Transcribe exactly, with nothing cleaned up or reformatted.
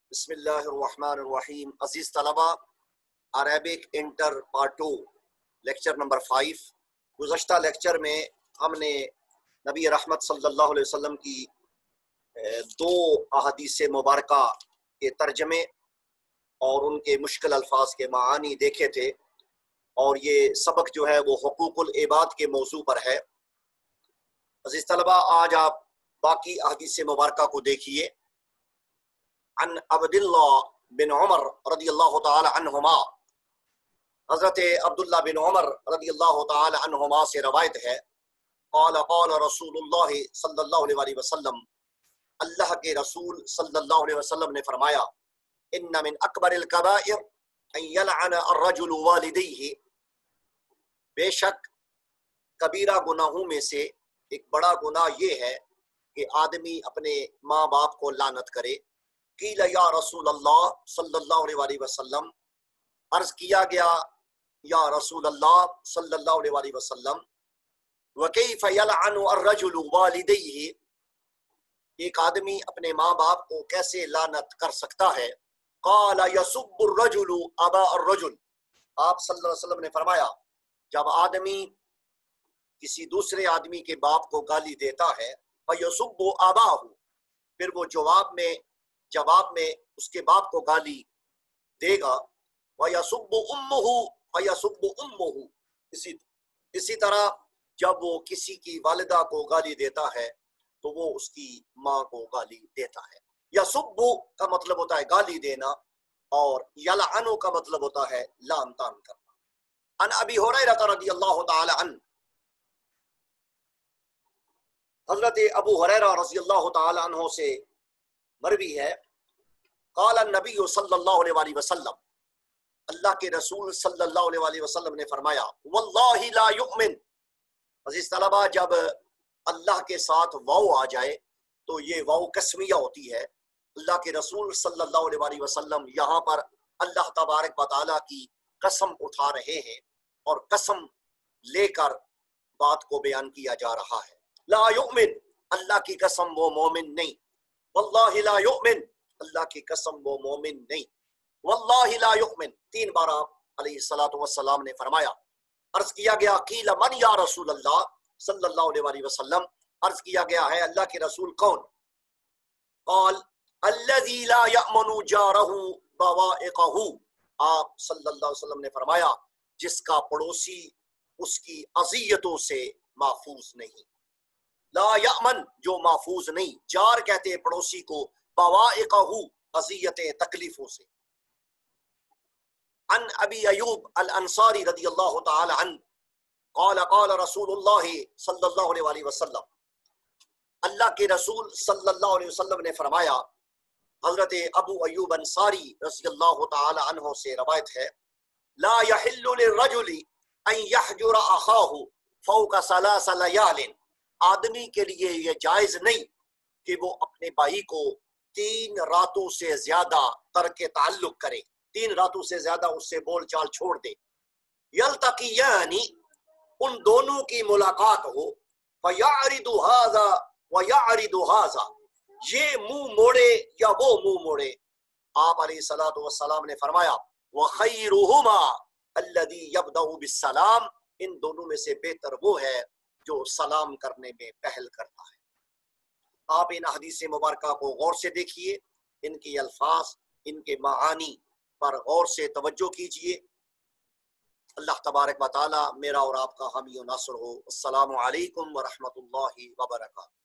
بسم اللہ الرحمن الرحیم. عزیز طلبہ، Arabic inter part two lecture number five. گزشتہ لیکچر میں ہم نے نبی رحمت صلی اللہ علیہ وسلم کی دو احادیث مبارکہ کے ترجمے اور ان کے مشکل الفاظ کے معانی دیکھے تھے، اور یہ سبق جو ہے وہ حقوق العباد کے موضوع پر ہے. عزیز طلبہ، آج آپ باقی احادیث مبارکہ کو دیکھیے. عن عبداللہ بن عمر رضی اللہ تعالی عنہما، حضرت عبداللہ بن عمر رضی اللہ تعالی عنہما سے روایت ہے، قال قال رسول اللہ صلی اللہ علیہ وآلہ وسلم، اللہ کے رسول صلی اللہ علیہ وسلم نے فرمایا، ان من اکبر الکبائر ان یلعن الرجل والدیہ، بے شک کبیرہ گناہوں میں سے ایک بڑا گناہ یہ ہے کہ آدمی اپنے ماں باپ کو لعنت کرے. قیل یا رسول اللہ صلی اللہ علیہ وآلہ وسلم، عرض کیا گیا یا رسول اللہ صلی اللہ علیہ وآلہ وسلم، وکیف یلعن الرجل والدیہ، ایک آدمی اپنے ماں باپ کو کیسے لعنت کر سکتا ہے؟ قال یسب الرجل ابا الرجل، آپ صلی اللہ علیہ وسلم نے فرمایا، جب آدمی کسی دوسرے آدمی کے باپ کو گالی دیتا ہے، فیسب اباہ، پھر وہ جواب میں جواب میں اس کے باپ کو گالی دے گا، وَيَسُبُّ أُمُّهُ فَيَسُبُّ أُمُّهُ، اسی اسی طرح جب وہ کسی کی والدہ کو گالی دیتا ہے تو وہ اس کی ماں کو گالی دیتا ہے. یسب کا مطلب ہوتا ہے گالی دینا، اور یلعن کا مطلب ہوتا ہے لعن طعن کرنا. عن ابی ہریرہ رضی اللہ تعالی عنہ، حضرت ابو ہریرہ رضی اللہ تعالی عنہ سے مروی ہے، قال النبی صلی اللہ علیہ وآلہ وسلم، اللہ کے رسول صلی اللہ علیہ وآلہ وسلم نے فرمایا، واللہ لا یؤمن. عزیز طلبہ، جب اللہ کے ساتھ واو آ جائے تو یہ واو قسمیہ ہوتی ہے. اللہ کے رسول صلی اللہ علیہ وآلہ وسلم یہاں پر اللہ تبارک و تعالیٰ کی قسم اٹھا رہے ہیں، اور قسم لے کر بات کو بیان کیا جا رہا ہے. لا یؤمن، اللہ کی قسم وہ مومن نہیں. واللہ لا یؤمن، اللہ کی قسم وہ مومن نہیں. واللہ لا یؤمن تین بار آپ علیہ الصلوۃ والسلام نے فرمایا. عرض کیا گیا، قیل من یا رسول اللہ صلی اللہ علیہ وآلہ وسلم، عرض کیا گیا ہے اللہ کے رسول کون؟ قال الذی لا یأمن جارہ بوائقہ، آپ صلی اللہ علیہ وسلم نے فرمایا جس کا پڑوسی اس کی اذیتوں سے محفوظ نہیں. لا یأمن جو محفوظ نہیں، جار کہتے ہیں پڑوسی کو، بوائقہ اذیتیں تکلیفوں سے. عن ابی ایوب الانصاری رضی اللہ تعالی عنہ قال قال رسول اللہ صلی اللہ علیہ وآلہ وسلم، اللہ کے رسول صلی اللہ علیہ وسلم نے فرمایا، حضرت ابو ایوب انصاری رضی اللہ تعالی عنہ سے روایت ہے، لا یحل للرجل ان یحجر اخاہ فوق ثلاث لیال، آدمی کے لیے یہ جائز نہیں کہ وہ اپنے بھائی کو تین راتوں سے زیادہ ترک تعلق کرے، تین راتوں سے زیادہ اس سے بول چال چھوڑ دے. یلتقیانی، ان دونوں کی ملاقات ہو، فیعرض ھذا ویعرض ھذا، یہ منہ موڑے یا وہ منہ موڑے. آپ علیہ الصلوۃ والسلام نے فرمایا، وخیرہما الذی یبدأ بالسلام، ان دونوں میں سے بہتر وہ ہے جو سلام کرنے میں پہل کرتا ہے. آپ ان حدیث مبارکہ کو غور سے دیکھیے، ان کے الفاظ، ان کے معانی پر غور سے توجہ کیجیے. اللہ تبارک و تعالی میرا اور آپ کا حامی و ناصر ہو. السلام علیکم ورحمۃ اللہ وبرکاتہ.